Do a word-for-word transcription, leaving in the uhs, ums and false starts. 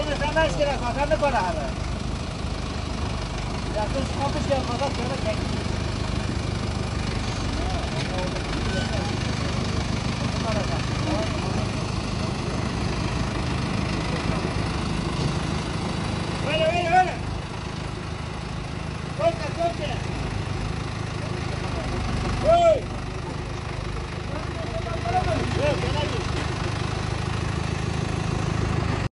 مثلا نشکره کاتر نکنه همه رفتون شما بشه کاتر کنه کنی Bueno, bueno, bueno.